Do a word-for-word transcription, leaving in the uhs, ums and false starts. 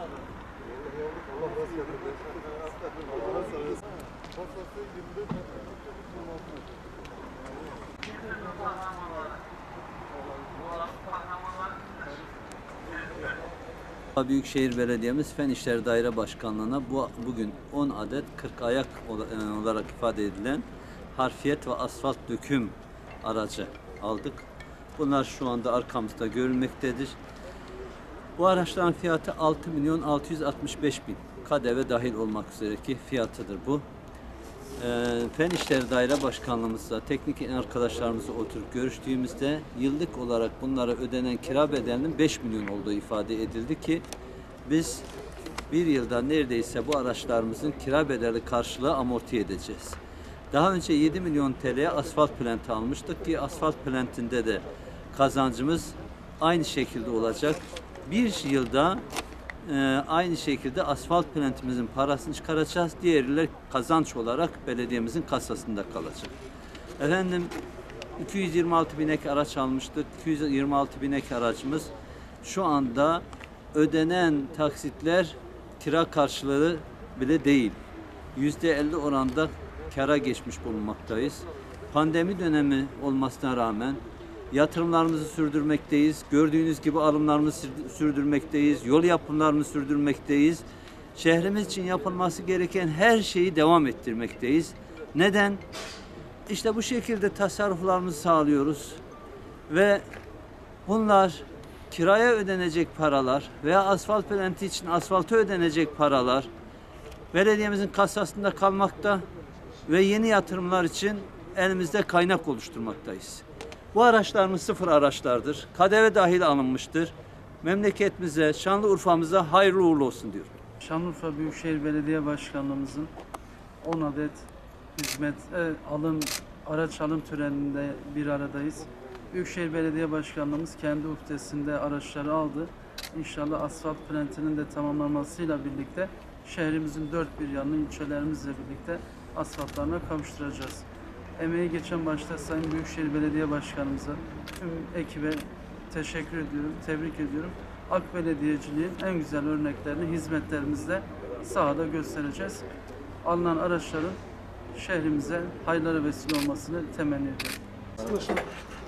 Büyükşehir Belediye'miz Fen İşleri Daire Başkanlığı'na bu, bugün on adet kırk ayak olarak ifade edilen harfiyet ve asfalt döküm aracı aldık. Bunlar şu anda arkamızda görülmektedir. Bu araçların fiyatı altı milyon altı yüz altmış beş bin K D V dahil olmak üzere ki fiyatıdır bu. E, Fen İşleri Daire Başkanlığımızla teknik arkadaşlarımızla oturup görüştüğümüzde yıllık olarak bunlara ödenen kira bedelinin beş milyon olduğu ifade edildi ki biz bir yılda neredeyse bu araçlarımızın kira bedeli karşılığı amorti edeceğiz. Daha önce yedi milyon T L'ye asfalt plenti almıştık ki asfalt plentinde de kazancımız aynı şekilde olacak. Bir yılda e, aynı şekilde asfalt plantimizin parasını çıkaracağız. Diğerleri kazanç olarak belediyemizin kasasında kalacak. Efendim iki yüz yirmi altı bin ek araç almıştık. iki yüz yirmi altı bin ek aracımız şu anda ödenen taksitler kira karşılığı bile değil. yüzde elli oranda kâra geçmiş bulunmaktayız. Pandemi dönemi olmasına rağmen yatırımlarımızı sürdürmekteyiz. Gördüğünüz gibi alımlarımızı sürdürmekteyiz. Yol yapımlarımızı sürdürmekteyiz. Şehrimiz için yapılması gereken her şeyi devam ettirmekteyiz. Neden? İşte bu şekilde tasarruflarımızı sağlıyoruz. Ve bunlar kiraya ödenecek paralar veya asfalt plenti için asfalta ödenecek paralar belediyemizin kasasında kalmakta ve yeni yatırımlar için elimizde kaynak oluşturmaktayız. Bu araçlarımız sıfır araçlardır. K D V dahil alınmıştır. Memleketimize, Şanlıurfa'mıza hayırlı uğurlu olsun diyorum. Şanlıurfa Büyükşehir Belediye Başkanlığımızın on adet hizmet e, alım araç alım töreninde bir aradayız. Büyükşehir Belediye Başkanlığımız kendi uhdesinde araçları aldı. İnşallah asfalt plantinin de tamamlanmasıyla birlikte şehrimizin dört bir yanını ilçelerimizle birlikte asfaltlarına kavuşturacağız. Emeği geçen başta Sayın Büyükşehir Belediye Başkanımıza, tüm ekibe teşekkür ediyorum, tebrik ediyorum. AK Belediyeciliğin en güzel örneklerini hizmetlerimizle sahada göstereceğiz. Alınan araçların şehrimize hayırlara vesile olmasını temenni ediyorum.